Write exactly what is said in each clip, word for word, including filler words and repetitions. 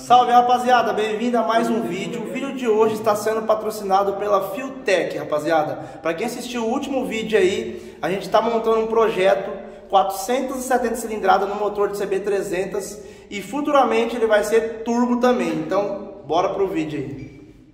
Salve, rapaziada, bem-vindo a mais um vídeo. O vídeo de hoje está sendo patrocinado pela Fiutec, rapaziada. Para quem assistiu o último vídeo aí, a gente está montando um projeto quatrocentos e setenta cilindrada no motor de C B trezentos e futuramente ele vai ser turbo também. Então, bora pro vídeo aí.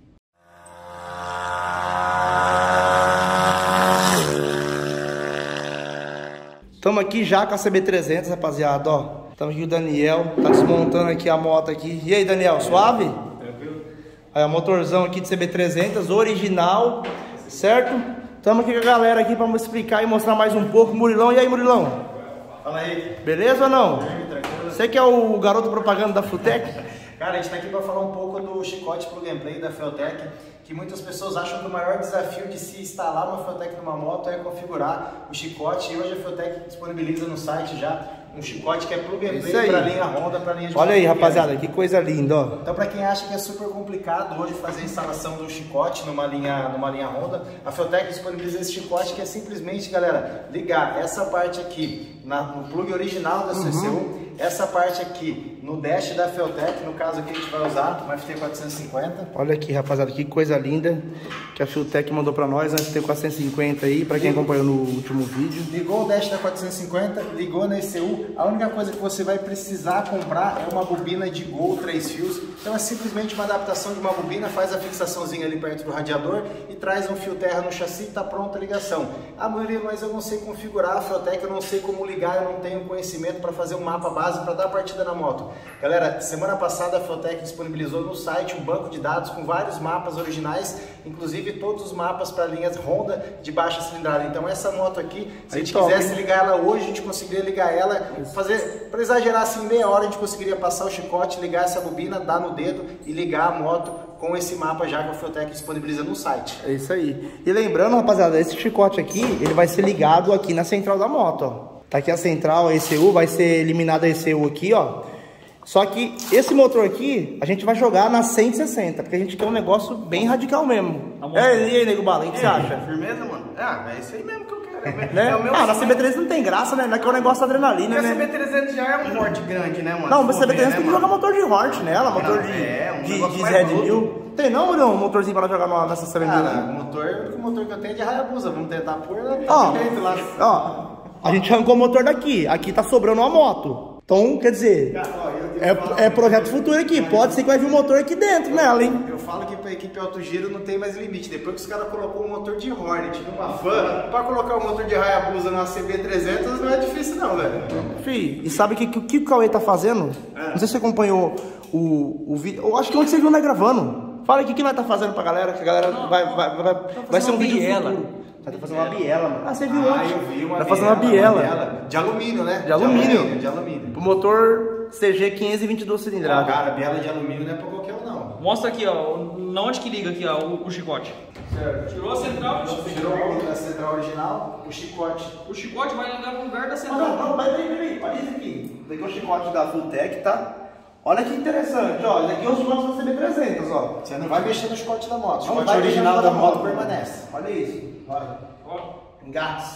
Estamos aqui já com a C B trezentos, rapaziada, ó. Estamos aqui com o Daniel, tá desmontando aqui a moto aqui. E aí, Daniel, suave? Tranquilo. Aí, o motorzão aqui de C B trezentos, original, certo? Estamos aqui com a galera aqui para explicar e mostrar mais um pouco. Murilão, e aí, Murilão? Fala aí. Beleza ou não? Bem, tranquilo. Você que é o garoto propaganda da Fiutec? Cara, a gente está aqui para falar um pouco do chicote plug and play da Fiutec, que muitas pessoas acham que o maior desafio de se instalar uma Fiutec numa moto é configurar o chicote, e hoje a Fiutec disponibiliza no site já um chicote que é plug and play para linha Honda, para linha de Olha aí, rapaziada, que coisa linda, ó. Então, para quem acha que é super complicado hoje fazer a instalação do chicote numa linha, numa linha Honda, a Fiutec disponibiliza esse chicote que é simplesmente, galera, ligar essa parte aqui na, no plug original da C C U, uhum. Essa parte aqui no dash da Fiutec, no caso aqui a gente vai usar um F T quatrocentos e cinquenta. Olha aqui, rapaziada, que coisa linda que a Fiutec mandou para nós, um F T quatrocentos e cinquenta aí, para quem acompanhou no último vídeo. Ligou o dash da quatrocentos e cinquenta, ligou na E C U, a única coisa que você vai precisar comprar é uma bobina de Gol três fios. Então é simplesmente uma adaptação de uma bobina, faz a fixaçãozinha ali perto do radiador e traz um fio terra no chassi e tá pronta a ligação. Ah, Murilo, mas eu não sei configurar a Fiutec, eu não sei como ligar, eu não tenho conhecimento para fazer um mapa base para dar partida na moto. Galera, semana passada a Fiutec disponibilizou no site um banco de dados com vários mapas originais, inclusive todos os mapas para linhas Honda de baixa cilindrada. Então essa moto aqui, se aí a gente top, quisesse hein? ligar ela hoje, a gente conseguiria ligar ela, fazer, para exagerar assim, meia hora a gente conseguiria passar o chicote, ligar essa bobina, dar no dedo e ligar a moto com esse mapa já que a Fiutec disponibiliza no site. É isso aí. E lembrando, rapaziada, esse chicote aqui, ele vai ser ligado aqui na central da moto, ó. Tá aqui a central, a E C U, vai ser eliminada a E C U aqui, ó. Só que esse motor aqui, a gente vai jogar na cento e sessenta, porque a gente quer um negócio bem radical mesmo. Tá bom, é, e aí, Nego Bala, o que, que você acha? Firmeza, mano? Ah, é isso aí mesmo que eu quero. É, né? é o meu ah, na C B trezentos não tem graça, né? Não é que é um negócio adrenalina, porque né? A C B trezentos já é um morte grande, né, mano? Não, mas a C B trezentos né, tem que jogar motor de Hort nela, motor não, de, é, um de, de Red Mill. Tem não, não, um motorzinho para jogar no, nessa C B trezentos? Ah, o motor, o motor que eu tenho é de Hayabusa, vamos tentar pôr ó, direito lá. Ó, a gente arrancou o motor daqui, aqui tá sobrando uma moto. Então, quer dizer, é, é projeto futuro aqui, pode ser que vai vir um motor aqui dentro nela, hein? Eu falo que para a equipe Alto Giro não tem mais limite. Depois que os caras colocou um motor de Hornet numa van, para colocar um motor de Hayabusa na C B trezentos não é difícil não, velho. Fih, e sabe o que, que, que o Cauê tá fazendo? É. Não sei se você acompanhou o, o vídeo, eu acho que onde você viu nós gravando. Fala aqui o que nós tá fazendo pra galera, que a galera não, vai, vai, vai, vai ser um vídeo futuro. Vai fazer uma biela, mano. Ah, você viu ah, ontem? Eu vi uma vai fazer biela, uma biela. Uma biela. De alumínio, né? De alumínio. De alumínio. De alumínio. Pro motor C G quinhentos e vinte e dois cilindradas. Ah, cara, biela de alumínio não é pra qualquer um, não. Mostra aqui, ó, na onde que liga aqui, ó, o, o chicote. Certo. Tirou a central. Tirou a central original, o chicote. O chicote vai ligar no lugar da central. Não, não, mas peraí, peraí, olha isso aqui. Isso aqui é o chicote da Fiutec, tá? Olha que interessante, ó. Isso aqui é o chicote da C B trezentos, ó. Você não vai mexer no chicote da moto. O Não chicote vai original mexer da no moto moto. permanece. Olha isso. Olha. Ó, Engates.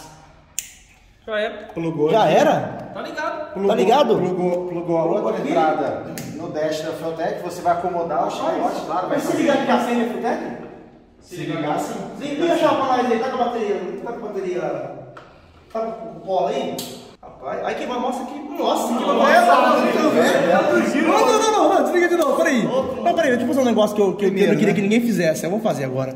já é. Plugou. Já era? Tá ligado. Plugou, Tá ligado? Plugou, plugou a outra aqui? entrada no dash da Fiutec, você vai acomodar o chicote, claro. Vai Mas se fazer. ligar aqui na senha da Fiutec? Se ligar assim. Liga a chave pra nós aí, tá com a bateria, tá com a bateria, tá com o polo aí? Rapaz, aí que vai, mostra aqui, nossa, que vai, não, não, não, não, desliga de novo, peraí. Não, peraí, deixa eu fazer um negócio que eu, que eu, que eu não queria que ninguém fizesse, eu vou fazer agora.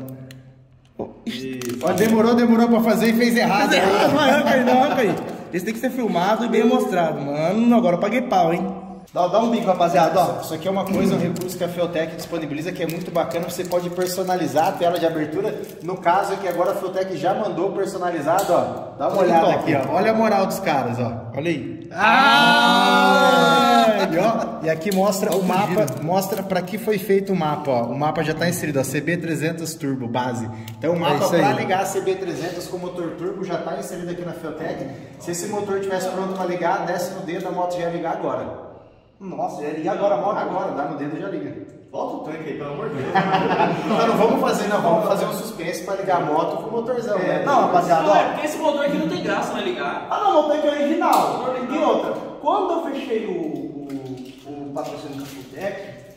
Ó, demorou, demorou pra fazer e fez errado. Fez errado, não arranca aí, não arranca aí. Esse tem que ser filmado e bem mostrado, mano, agora eu paguei pau, hein. Dá, dá um bico, rapaziada, ó. Isso aqui é uma coisa, um recurso que a Fiutec disponibiliza que é muito bacana. Você pode personalizar a tela de abertura. No caso aqui agora a Fiutec já mandou personalizado, ó. Dá uma Olha olhada top, aqui, ó. Olha a moral dos caras, ó. Olha aí. Ah! E, ó, e aqui mostra o mapa, mostra para que foi feito o mapa, ó. O mapa já está inserido, ó, C B trezentos Turbo base. Então o mapa é para ligar a C B trezentos com motor turbo já está inserido aqui na Fiutec. Se esse motor tivesse pronto para ligar, desce no dedo, a moto já ia ligar agora. Nossa, ia ligar agora a moto? Agora, dá no dedo e já liga. Volta o tanque aí, pelo amor de Deus. Não, não vamos fazer, não. Vamos fazer um suspense para ligar a moto com o motorzão, É, né? não, rapaziada, Não, é ó. porque esse motor aqui não tem graça, né, ligar. Ah, não, o motor aqui é original. E outra, quando eu fechei o, o, o patrocínio da Fiutec,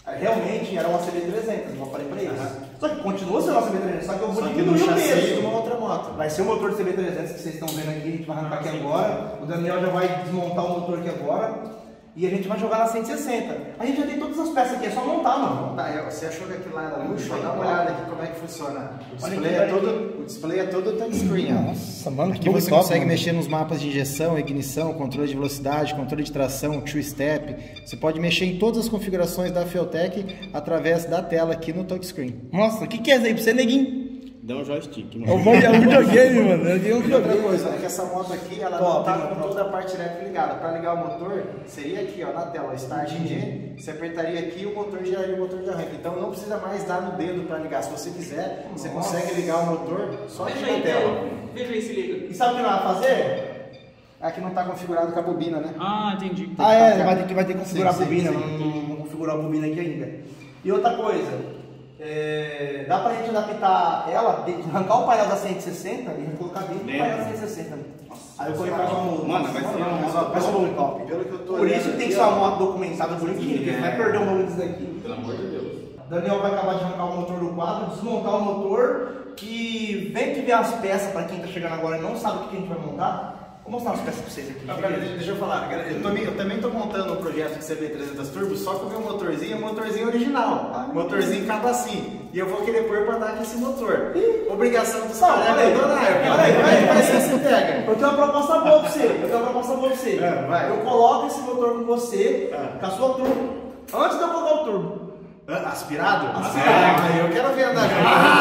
Realmente era uma C B trezentos, igual eu falei pra eles. Uhum. Só que continua sendo uma C B trezentos, só que eu vou diminuir o peso de uma outra moto. Vai ser o motor de C B trezentos que vocês estão vendo aqui, a gente vai arrancar aqui agora. O Daniel já vai desmontar o motor aqui agora. E a gente vai jogar na cento e sessenta. A gente já tem todas as peças aqui, é só montar, mano. Tá, você achou que aquilo lá era luxo? Dá uma olhada aqui como é que funciona. O display é todo, o display é todo touchscreen. Nossa, mano, que aqui você top, consegue mano. mexer nos mapas de injeção, ignição, controle de velocidade, controle de tração, two step. Você pode mexer em todas as configurações da Fiotec através da tela aqui no touchscreen. Nossa, o que, que é isso aí pra você, neguinho? Dá um joystick. É um videogame, mano. É um e outra coisa, é que essa moto aqui, ela top, não tá com toda a parte elétrica ligada. Para ligar o motor, seria aqui, ó, na tela, Start Engine. Você apertaria aqui e o motor geraria o motor de arranque. Então não precisa mais dar no dedo para ligar. Se você quiser, você Nossa. consegue ligar o motor só aqui na tela. Veja aí se liga. E sabe o que nós vamos fazer? Aqui não está configurado com a bobina, né? Ah, entendi. Ah, é, vai ter que, vai ter que configurar sim, a bobina. Sim, sim. Não, não, não configurar a bobina aqui ainda. E outra coisa. É, dá pra gente adaptar ela, arrancar o painel da cento e sessenta e colocar dentro do painel da cento e sessenta. Nossa, aí eu colocar uma moto. Mano, vai ser uma moto top. Pelo que eu tô por isso que tem que ser uma moto documentada bonitinha, porque você vai perder o nome disso daqui. Pelo amor de Deus. Daniel vai acabar de arrancar o motor do quadro, desmontar o motor e vem que ver as peças para quem tá chegando agora e não sabe o que a gente vai montar. Vou mostrar as peças pra vocês aqui. Ah, cara, deixa eu falar, cara, eu, também, eu também tô montando um projeto de C B trezentos Turbo, só que o meu motorzinho é um motorzinho original. Ah, motorzinho acaba assim. E eu vou querer pôr pra dar aqui esse motor. Obrigação dos caras é donar. Vai ser se pega. Eu tenho uma proposta boa pra você. Eu tenho uma proposta boa pra você. É, vai. Eu coloco esse motor com você, é. com a sua turbo. Antes de eu colocar o turbo. Aspirado? Aspirado. Ah, eu quero ver andar.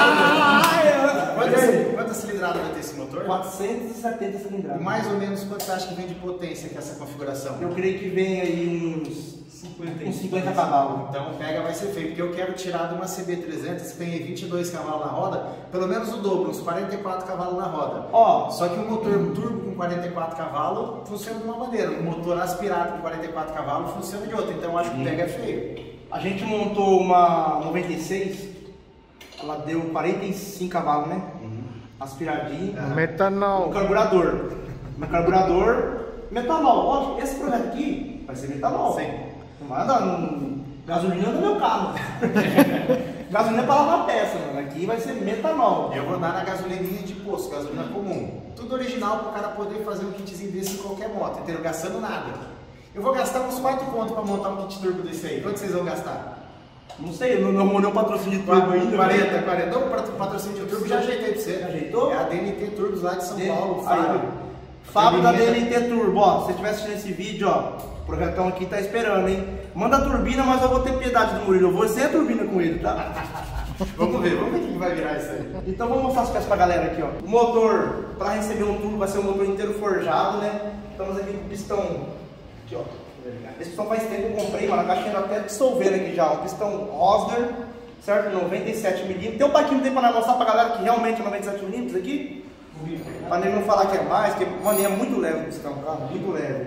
Ah, quantas, quantas cilindradas vai ter esse motor? quatrocentos e setenta cilindradas. E mais ou menos quanto você acha que vem de potência com essa configuração? Eu creio que vem aí uns cinquenta cavalos. Então pega, vai ser feio, porque eu quero tirar de uma C B trezentos que tem vinte e dois cavalos na roda, pelo menos o dobro, uns quarenta e quatro cavalos na roda. Ó, só que um motor turbo com quarenta e quatro cavalos funciona de uma maneira, um motor aspirado com quarenta e quatro cavalos funciona de outra, então eu acho que pega feio. A gente montou uma noventa e seis, ela deu quarenta e cinco cavalos, né? Uhum. Aspiradinho. É. Metanol. Um carburador. Um carburador. Metanol. Ó, esse projeto aqui vai ser metanol. Sim. Não vai andar no gasolina do meu carro. Gasolina é para lavar a peça, mano. Aqui vai ser metanol. Eu vou andar na gasolininha de posto, gasolina comum. Tudo original para o cara poder fazer um kitzinho desse em qualquer moto, entendeu? Gastando nada. Eu vou gastar uns quatro pontos para montar um kit turbo desse aí. Quanto vocês vão gastar? Não sei, eu não arrumou nenhum patrocínio de turbo ainda. quarenta, quarenta. Não, patrocínio de turbo já ajeitei para você. Já ajeitou? É a D N T Turbos lá de São D... Paulo, Fábio. Fábio da D N T Turbo, ó. Se você estiver assistindo esse vídeo, ó, o projetão aqui tá esperando, hein? Manda a turbina, mas eu vou ter piedade do Murilo. Eu vou sem a turbina com ele, tá? Vamos ver, vamos ver o que vai virar isso aí. Então vamos mostrar as peças pra galera aqui, ó. O motor, para receber um turbo, vai ser um motor inteiro forjado, né? Estamos aqui com o pistão. Aqui, ó. Esse pistão faz tempo que eu comprei, mano, a caixinha até dissolvendo aqui já, um pistão Rosner, certo? noventa e sete milímetros. Tem um paquinho tem para mostrar pra galera que realmente é noventa e sete milímetros aqui? Pra nem não falar que é mais, porque, mano, é muito leve o pistão, cara, muito leve.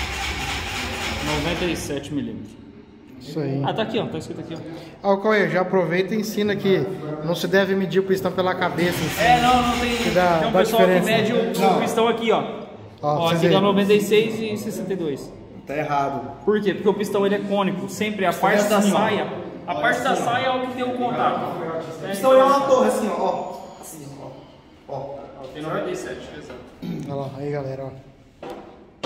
noventa e sete milímetros. Isso aí. Ah, tá aqui, ó, tá escrito aqui, ó. Ó, Cauê, já aproveita e ensina que não se deve medir o pistão pela cabeça. Assim, é, não, não tem. Que dá, tem um dá pessoal que diferença. mede o, o pistão aqui, ó. Ó, ó aqui dá noventa e seis e sessenta e dois. Tá errado. Por quê? Porque o pistão ele é cônico, sempre a parte da saia, a parte da saia é o que tem o contato. O pistão é uma torre assim, ó. Assim, ó. Ó. Tem noventa e sete, exato. Olha lá, aí galera, ó.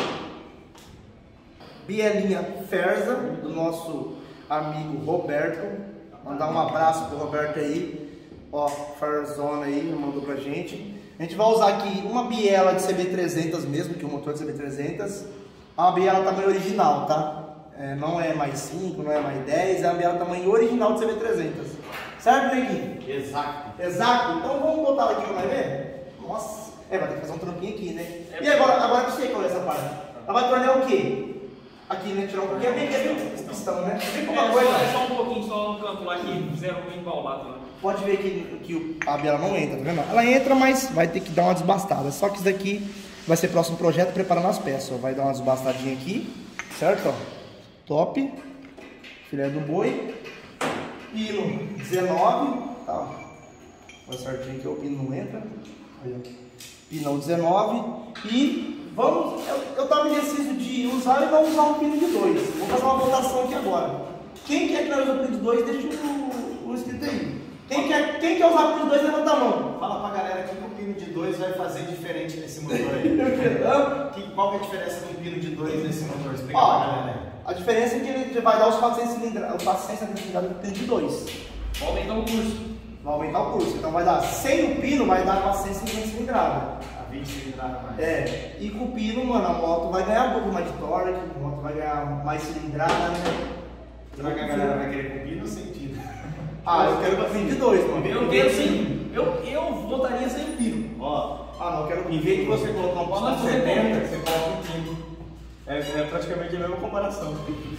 Bielinha Ferza, do nosso amigo Roberto. Mandar um abraço pro Roberto aí. Ó, Ferzona aí, mandou pra gente. A gente vai usar aqui uma biela de C B trezentos mesmo, que é o motor de C B trezentos. É uma biela tamanho original, tá? É, não é mais cinco, não é mais dez, é uma biela tamanho original de C B trezentos. Certo, Neguinho? Exato. Exato? Então vamos botar ela aqui pra nós ver? Nossa, é, vai ter que fazer um trampinho aqui, né? E agora, agora eu sei qual é essa parte. Ela vai tornar o quê? Aqui, né? Tirar um pouquinho, é bem, é bem o pistão, né? É bem pouca É, coisa. só, é só um pouquinho, só no canto lá que fizeram um embaulado lá. Pode ver que, que a biela não entra, tá vendo? Ela entra, mas vai ter que dar uma desbastada. Só que isso daqui vai ser próximo projeto, preparando as peças. Ó. Vai dar uma desbastadinha aqui, certo? Ó. Top. Filé do boi. Pino dezenove. Tá. Vai certinho que o pino não entra. Aí, ó. Pinão dezenove. E vamos. Eu, eu tava indeciso de usar e não usar um pino de dois. Vou fazer uma votação aqui agora. Quem quer que nós usamos o pino de dois, deixa o, o escrito aí. Quem quer, quem quer usar o pino de dois, levanta a mão. Fala pra galera o que o pino de dois vai fazer diferente nesse motor aí. que, qual que é a diferença de um pino de dois nesse motor? Explica Ó, pra galera. a diferença é que ele vai dar os quatrocentos cilindradas, os quatrocentos cilindradas do pino de dois. Vai aumentar o curso. Vai aumentar o curso. Então vai dar, sem o pino, vai dar quatrocentos e cinquenta cilindradas. A vinte cilindradas mais. É, e com o pino, mano, a moto vai ganhar um pouco mais de torque, a moto vai ganhar mais cilindrada, né? Será que a galera vai querer com pino ou sem pino? Ah, eu quero com pino de dois, mano. Eu quero sim. Eu, eu votaria sem pino. Ó, Ah, não, eu quero com em vez de você colocar um Fala pino você setenta, você coloca um pino. É, é praticamente a mesma comparação.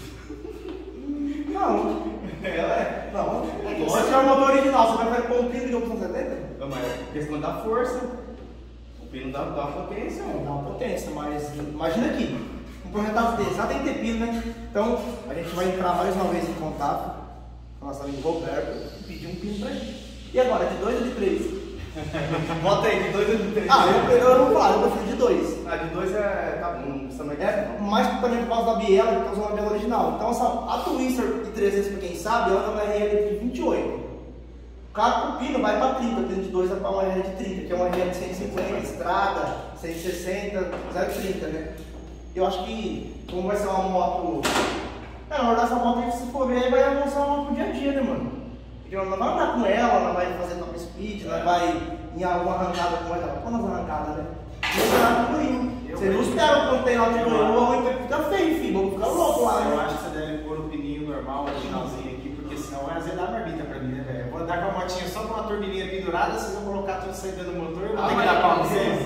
Não. Ela é. Não. Se tiver o motor original, você vai pôr um pino de opção setenta? Não, mas é questão da força. O pino dá, dá potência. Não, dá uma potência, mas imagina aqui. Um projeto desse, já tem que ter pino, né? Então, a gente vai entrar mais uma vez em contato com nosso amigo Roberto e pedir um pino pra gente. E agora, de dois ou de três? Bota aí, de dois ou de três? Ah, eu, eu não falo, eu prefiro de dois. Ah, de dois é. Tá bom, não precisa mais É, mais também por causa da biela, que tá usando a biela original. Então, essa, a Twister de trezentos, pra quem sabe, ela é uma R L de vinte e oito. O carro com pino vai para trinta, o pino de dois vai para uma R L de trinta, que é uma R L de cento e cinquenta, estrada, cento e sessenta, zero trinta, né? Eu acho que, como vai ser uma moto. É, na verdade, essa moto, se for ver, vai avançar uma moto pro dia a dia, né, mano? Porque nós não vai andar com ela, nós vai fazer top speed, nós vai em alguma arrancada com ela, quando as arrancadas, né? Não será tudo isso. Você não espera quando tem alto de ganho, fica feio, filho, vamos ficar louco lá, Eu né? acho que você deve pôr o pininho normal, originalzinho aqui, porque senão vai azedar a barbita pra mim, né, velho? Eu vou andar com a motinha só com uma turbininha pendurada, vocês vão colocar tudo saindo do motor, eu vou ter que dar pau vocês.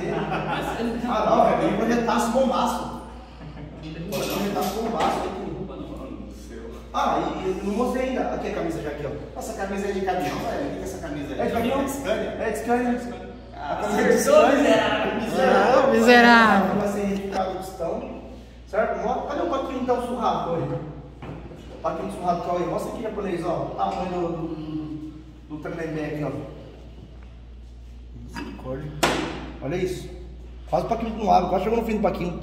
Ah, não, velho, tem que projetar esse bombaço. Pode projetar esse bombaço aqui. Ah, e eu não mostrei ainda. Aqui a camisa já aqui, ó. Essa camisa é de caminhão, velho? O que é essa camisa aí? É de caminhão? É Scania? É de Scania. A camisa de Acertou, Scania. Ah, miserável. Vai ser retificado o pistão. Certo? Mo- Cadê o paquinho então surrado aí? O paquinho surrado que é aí. Mostra aqui, japonês, ó. O tamanho do, do, do, do tremembé aqui, ó. Misericórdia. Olha isso. Quase o paquinho no lado. Quase chegou no fim do paquinho.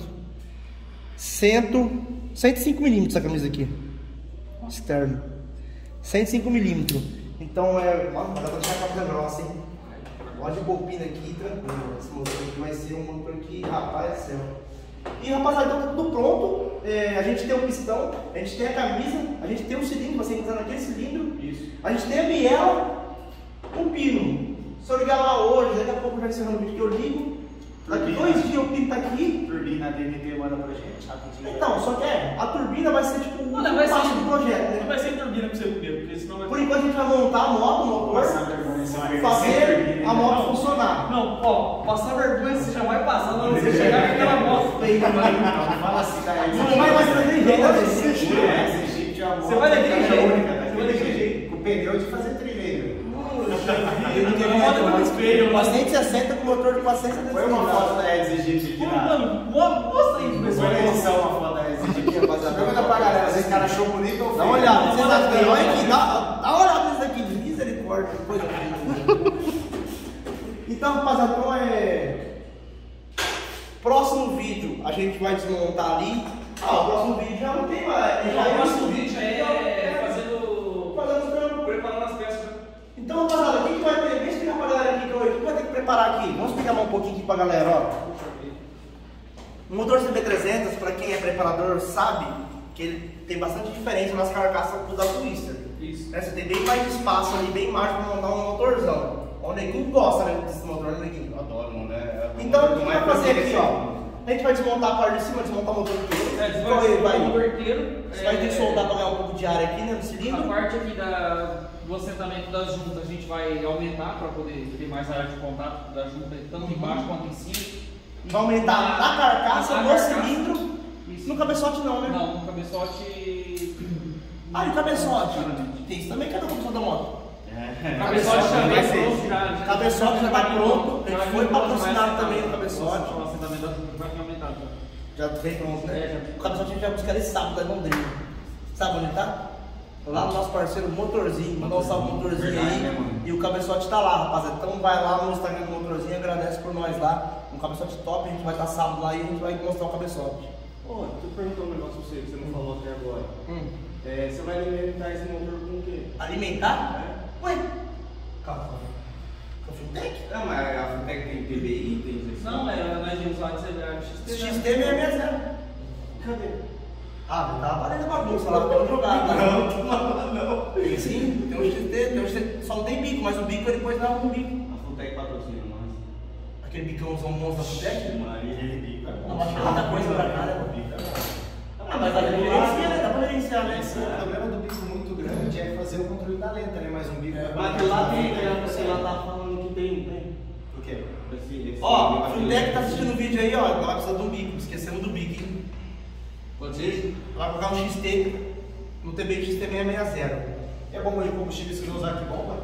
cento, cento e cinco milímetros essa camisa aqui. Externo. cento e cinco milímetros. Então é. Nossa, mas dá pra deixar a camisa grossa, hein? Pode bobina aqui, tranquilo. Esse motor aqui vai ser um motor que, rapaz do céu. E rapaziada, então tá tudo pronto. É, a gente tem o pistão, a gente tem a camisa, a gente tem o cilindro, você entra naquele cilindro. Isso. A gente tem a biela, o pino. Se eu ligar lá hoje, daqui a pouco já encerrando o vídeo que eu ligo. Daqui dois dias o pino tá aqui. Turbina D M T manda pra gente, rapidinho. Então, só que é, a turbina vai ser tipo Não, uma não vai parte ser- do projeto, Não né? vai ser turbina pra você primeiro, porque senão vai. Por enquanto a gente vai montar a moto, o motor, Passar vergonha, você vai perder sem fazer turbina, a né? moto funcionar. Não, ó, passar vergonha você já vai passar quando você chegar com aquela moto feia, mano. Não, fala assim, da Não vai mais daquele jeito, né? É, esse Jeep é uma moto Você vai daquele que é jeito. única, Você vai daquele daquele jeito. Com pneu de fazer trilheiro. Eu não queria Moto mais com espelho, mano. quatrocentos e sessenta com motor de quatrocentos e setenta. Põe uma foto da Edson Jeep aqui na... Mano, mo- mostra aí pro pessoal. Põe na edição uma foto da Edson Jeep. Pergunta pra galera, esse cara achou bonito ou feio? Dá uma olhada, vocês acham? Olha aqui, dá, dá uma olhada nisso aqui, de misericórdia, que coisa feia. Então, rapaziada, então é. Próximo vídeo a gente vai desmontar ali. Ah, o próximo vídeo já não tem mais. Já O é próximo isso. vídeo é fazendo. Fazendo os trampos. Preparando as peças. Então, rapaziada, o que, que vai ter? Vem explicar pra galera aqui que eu- o que vai ter que preparar aqui. Vamos explicar um pouquinho aqui pra galera, ó. O motor C B trezentos, para quem é preparador, sabe que ele tem bastante diferença nas carcaças do da Twister. Isso. Né? Você tem bem mais espaço ali, bem mais para montar um motorzão. O Neguinho gosta, né, desse motor, né, Neguinho? Eu adoro, mano. É, Então, o que vai fazer aqui, ó? A gente vai desmontar a parte de cima, desmontar o motor inteiro. É, Então, vai, ele vai, o vai, motor inteiro. você vai ter que soltar para ganhar um pouco de ar aqui, né, no A cilindro. parte aqui da, do assentamento das juntas a gente vai aumentar para poder ter mais área de contato da junta, tanto embaixo quanto em cima. Vai aumentar na carcaça, Na no carcaça. cilindro. Isso. No cabeçote não, né? Não, no cabeçote. Ah, e o cabeçote? Tem isso também, cadê o cabeçote da moto? O cabeçote já vai pronto, já. já- Cabeçote já tá pronto, a gente já foi vai patrocinado mais também no aumentado. cabeçote. O assentamento das juntas vai ter aumentado. Já vem pronto, né? É, já. O cabeçote a gente vai buscar esse sábado lá em Londrina. Sabe onde tá? Lá no nosso parceiro Motorzinho, mandar um salve pro Motorzinho Verdade, aí. né, mano? E o cabeçote tá lá, rapaziada. Então vai lá no Instagram do Motorzinho, agradece por nós lá. Um cabeçote top, a gente vai estar sábado lá e a gente vai mostrar o cabeçote. Ô, deixa eu perguntar um negócio pra você que você não falou até agora. Hum. É, você vai alimentar esse motor com o quê? Alimentar? É. Ué? Calma. Com Fiutec? Não, mas a Fiutec tem P B I, tem isso. Não, é, nós de usar de X T. X T seiscentos e sessenta. Cadê? Ah, tá aparecendo bagunça lá, tem um jogado. Não, não, não. Tem sim, tem um X T, tem um X T, só não tem bico, mas o bico ele pôs lá no bico. A Fiutec patrocina nós. Aquele bicãozão monstro da Fiutec? Maria, ele bico é bom. Cada coisa pra cá, né? Bico é bom. Ah, mas dá pra gerenciar, né? Dá pra gerenciar, né? O problema do bico muito grande é fazer o controle da lenta, né? Mas um bico é. Mas aquilo lá tem, né? Você lá tá falando que tem, tem. O quê? Esse, esse Ó, a Fiutec tá assistindo o vídeo aí, ó. Ela precisa de um bico, esquecemos do bico, hein? Pode ser? Vai colocar um X T no T B X T seiscentos e sessenta. É bomba de combustível, você vai usar que bomba?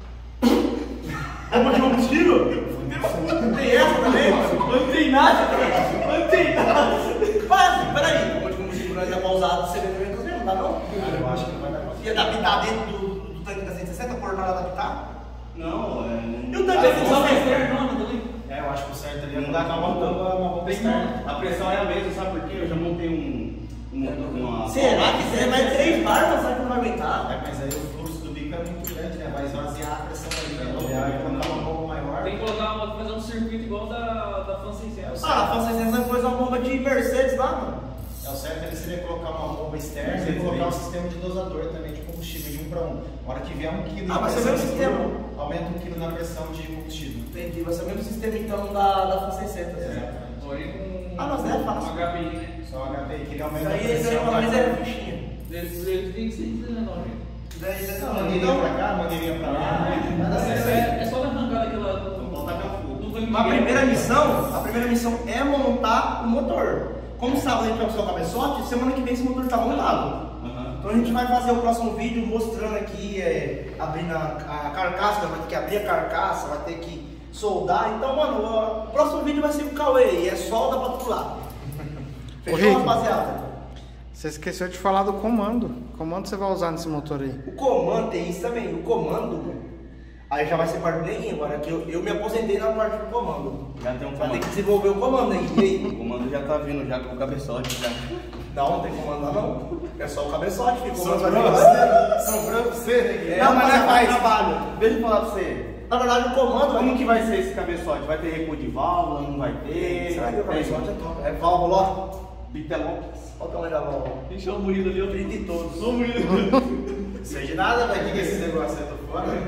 Bomba de combustível? Não tem essa também, mano? Não tem nada, não tem nada. Mas, peraí, bomba de combustível nós é pausado de setenta mesmo, não dá não? Ah, eu acho que não vai dar conta. E adaptar dentro do, do tanque da cento e sessenta, por nada adaptar? Não, é. E o tanque da cento e Só sessenta? externo, também. É, eu acho que o certo ali é Não dá colocar uma uma bomba, uma bomba externa. A pressão é a mesma, sabe por quê? Eu já montei um. um uma... Será que você vai três barras, sabe que não vai aguentar? É, mas aí o fluxo do bico é muito grande, né? Vai esvaziar a pressão ali, né? E aí colocar uma bomba maior. Tem que colocar uma, fazer um circuito igual da, da Fan seiscentos. Ah, a Fan seiscentos vai pôr uma bomba de Mercedes lá, mano. É, o certo ali seria colocar uma bomba externa e colocar um sistema de dosador também de combustível de um para um. Na hora que vier um quilo Ah, de vai ser o pressão, mesmo sistema. aumenta um quilo na pressão de combustível. Entendi, vai ser o mesmo sistema então da, da Fan seiscentos. Exatamente. Porém com Ah, mas é fácil. um H P I, né? Só o H P I que ele Isso aumenta a aí, isso aí pressão. pra nós é fichinha. Eles, eles têm que ser dezenove. Daí, daí, Não, mangueirinha pra cá, mangueirinha pra lá. Nada certo. É, é só arrancar daquela. Vamos botar meu fogo. do tanque de A guerra. primeira missão, a primeira missão é montar o motor. Como sábado a gente vai buscar o cabeçote, semana que vem esse motor está montado. Aham. Então a gente vai fazer o próximo vídeo mostrando aqui, é, abrindo a, a carcaça, vai ter que abrir a carcaça, vai ter que soldar. Então, mano, o próximo vídeo vai ser o Cauê, e é solda para todo lado. Fechou, Rico. rapaziada? Você esqueceu de falar do comando. O comando você vai usar nesse motor aí? O comando tem isso também, o comando, aí já vai ser parte do neguinho, agora que eu, eu me aposentei na parte do comando. Já tem um Vai ter comando. que desenvolver o comando aí, e aí? O comando já tá vindo já com o cabeçote. Já. Não, não tem comando lá não. É só o cabeçote, fica o comando São vai pra ficar. você, são pra você, né? Não, mas não faz. trabalho. Deixa eu falar pra você. Na verdade, o comando Como que vai ser esse cabeçote? Vai ter recuo de válvula? Não vai ter? Será que o cabeçote é top? É válvula, ó. Bitelão. Olha o tamanho da válvula. Deixa o Murilo ali, eu trinta e todos. Ô, Murilo. Não sei de nada, vai que esse negócio aí tô fora.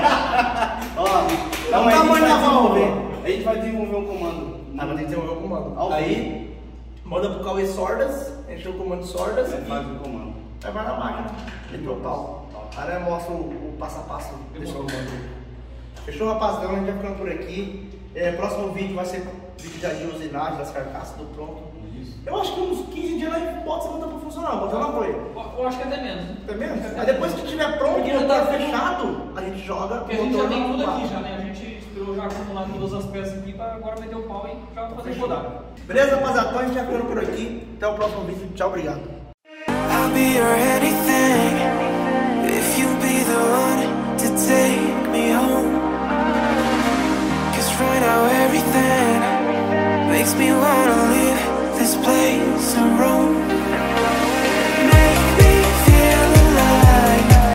Ó, Olha o mas a gente tamanho vai da válvula. desenvolver. A gente vai desenvolver um comando. Ah, mas tem que desenvolver o comando. Ao Aí, manda pro Cauê Sordas, enche o comando de Sordas Você e faz o comando. vai na máquina. E total. Aí eu mostro o, o passo a passo desse comando. Fechou, rapaziada? A gente vai ficando por aqui. É, próximo vídeo vai ser vídeo de usinagem das carcaças do pronto. Isso. Eu acho que uns quinze dias aí bota essa voltar pra funcionar, bota na apoio. Eu eu acho que até menos. Tá vendo? Aí depois que tiver pronto, Porque o já tá motor fechado, a gente joga. Porque a o gente já motor tem no tudo aqui barco. já, né? A gente esperou já acumular todas as peças aqui pra agora meter o pau e já fazer Fechou. rodar. Beleza, rapaziada? Então a gente vai ficando por aqui. Até o próximo vídeo. Tchau, obrigado. I'll be your anything if you be the one to take me home. Cause right now everything makes me wanna leave this place and roam.